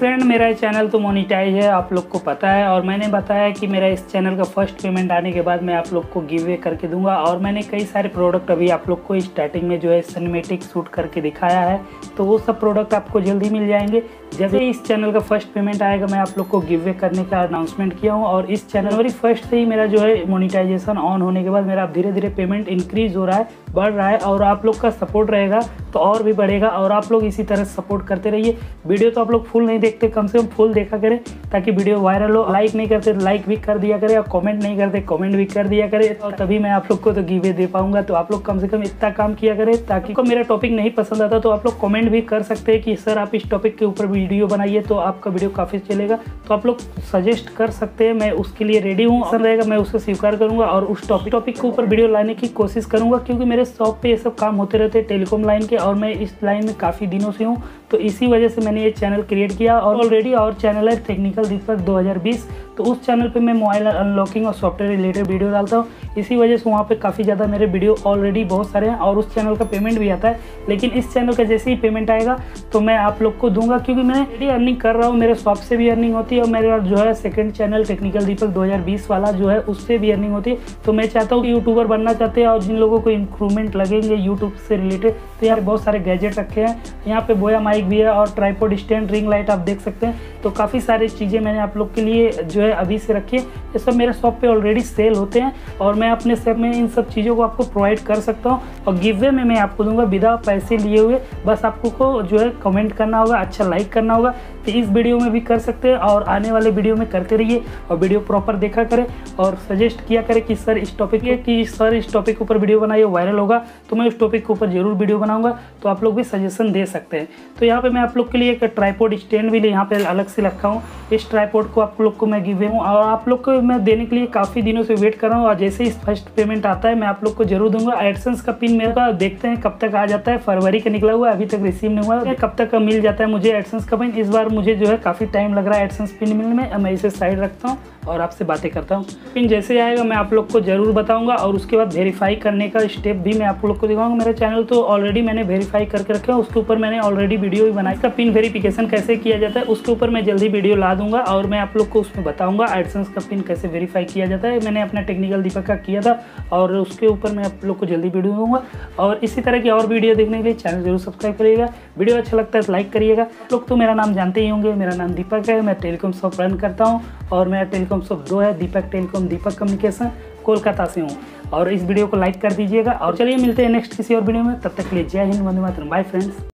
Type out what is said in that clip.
Friend, मेरा channel तो monetise है, आप लोग को पता है। और मैंने बताया कि मेरा इस चैनल का फर्स्ट पेमेंट आने के बाद मैं आप लोग को गिव अवे करके दूंगा। और मैंने कई सारे प्रोडक्ट अभी आप लोग को स्टार्टिंग में जो है सिनेमेटिक शूट करके दिखाया है, तो वो सब प्रोडक्ट आपको जल्दी मिल जाएंगे। जैसे इस चैनल का फर्स्ट पेमेंट आएगा मैं आप लोग को गिव अवे करने का अनाउंसमेंट किया हूँ। और इस चैनल जनवरी 1 से ही मेरा जो है मोनेटाइजेशन ऑन होने के बाद मेरा धीरे धीरे पेमेंट इंक्रीज हो रहा है, बढ़ रहा है। और आप लोग का सपोर्ट रहेगा तो और भी बढ़ेगा। और आप लोग इसी तरह सपोर्ट करते रहिए। वीडियो तो आप लोग फुल नहीं देखते, कम से कम फुल देखा करें ताकि वीडियो वायरल हो। लाइक नहीं करते लाइक भी कर दिया करें, और कमेंट नहीं करते कमेंट भी कर दिया करें, और तभी मैं आप लोग को तो गिव अवे दे पाऊंगा। तो आप लोग कम से कम इतना काम किया करें ताकि को मेरा टॉपिक नहीं पसंद आता तो आप लोग कमेंट भी कर सकते हैं कि सर आप इस टॉपिक के ऊपर वीडियो बनाइए, तो आपका वीडियो काफ़ी चलेगा। तो आप लोग सजेस्ट कर सकते हैं, मैं उसके लिए रेडी हूँ। अगर रहेगा मैं उसको स्वीकार करूँगा और उस टॉपिक के ऊपर वीडियो लाने की कोशिश करूँगा, क्योंकि मेरे शॉप पे ये सब काम होते रहते हैं टेलीकॉम लाइन के, और मैं इस लाइन में काफ़ी दिनों से हूँ। तो इसी वजह से मैंने ये चैनल क्रिएट किया। और ऑलरेडी और चैनल है टेक्निकल दीपक 2020, तो उस चैनल पे मैं मोबाइल अनलॉकिंग और सॉफ्टवेयर रिलेटेड वीडियो डालता हूँ। इसी वजह से वहाँ पे काफ़ी ज़्यादा मेरे वीडियो ऑलरेडी बहुत सारे हैं, और उस चैनल का पेमेंट भी आता है। लेकिन इस चैनल का जैसे ही पेमेंट आएगा तो मैं आप लोग को दूंगा, क्योंकि मैं ऑलरेडी अर्निंग कर रहा हूँ, मेरे शॉप से भी अर्निंग होती है, और मेरा जो है सेकंड चैनल टेक्निकल दीपक 2020 वाला जो है उससे भी अर्निंग होती है। तो मैं चाहता हूँ कि यूट्यूबर बनना चाहते हैं और जिन लोगों को इंप्रूवमेंट लगेंगे यूट्यूब से रिलेटेड, तो यहाँ बहुत सारे गैजेट रखे हैं। यहाँ पे बोया माइक भी है और ट्राइपॉड स्टैंड रिंग लाइट आप देख सकते हैं। तो काफ़ी सारी चीज़ें मैंने आप लोग के लिए जो है अभी से रखी है। ये सब मेरे शॉप पे ऑलरेडी सेल होते हैं, और मैं अपने शॉप में इन सब चीज़ों को आपको प्रोवाइड कर सकता हूँ। और गिव अवे में मैं आपको दूंगा बिना पैसे लिए हुए। बस आपको को जो है कमेंट करना होगा, अच्छा लाइक करना होगा। तो इस वीडियो में भी कर सकते हैं, और आने वाले वीडियो में करते रहिए, और वीडियो प्रॉपर देखा करें, और सजेस्ट किया करें कि सर इस टॉपिक के ऊपर वीडियो बनाइए, वायरल होगा तो मैं उस टॉपिक के ऊपर जरूर वीडियो बनाऊंगा। तो आप लोग भी सजेशन दे सकते हैं। तो यहाँ पे मैं आप लोग के लिए एक ट्राइपॉड स्टैंड भी यहाँ पे अलग से रखा हूँ। इस ट्राइपॉड को आप लोग को मैं गिव अवे हूँ, और आप लोग को मैं देने के लिए काफ़ी दिनों से वेट कर रहा हूँ। और जैसे ही फर्स्ट पेमेंट आता है मैं आप लोग को जरूर दूंगा। एडसेंस का पिन मेरा देखते हैं कब तक आ जाता है। फरवरी का निकला हुआ है, अभी तक रिसीव नहीं हुआ है, कब तक मिल जाता है मुझे एडसेंस का पिन। इस बार मुझे जो है काफ़ी टाइम लग रहा है एडसेंस पिन मिलने में। मैं इसे साइड रखता हूँ और आपसे बातें करता हूँ। पिन जैसे आएगा मैं आप लोग को जरूर बताऊंगा, और उसके बाद वेरीफाई करने का स्टेप भी मैं आप लोग को दिखाऊंगा। मेरा चैनल तो ऑलरेडी मैंने वेरीफाई करके रखा है, उसके ऊपर मैंने ऑलरेडी वीडियो भी बनाई। इसका पिन वेरिफिकेशन कैसे किया जाता है उसके ऊपर मैं जल्दी वीडियो ला दूंगा, और मैं आप लोग को उसमें बताऊंगा एडसेंस का पिन कैसे वेरीफाई किया जाता है। मैंने अपना टेक्निकल दीपक का किया था, और उसके ऊपर मैं आप लोग को जल्दी वीडियो दूंगा। और इसी तरह की और वीडियो देखने के लिए चैनल जरूर सब्सक्राइब करिएगा। वीडियो अच्छा लगता है तो लाइक करिएगा। आप लोग तो मेरा नाम जानते ही होंगे, मेरा नाम दीपक है। मैं टेलीकॉम शॉप रन करता हूँ, और मेरा टेलीकॉम शॉप 2 है, दीपक टेलीकॉम, दीपक कम्युनिकेशन, कोलकाता से हूँ। और इस वीडियो को लाइक कर दीजिएगा। और चलिए मिलते हैं नेक्स्ट किसी और वीडियो में, तब तक के लिए जय हिंद, वंदे मातरम, बाय फ्रेंड्स।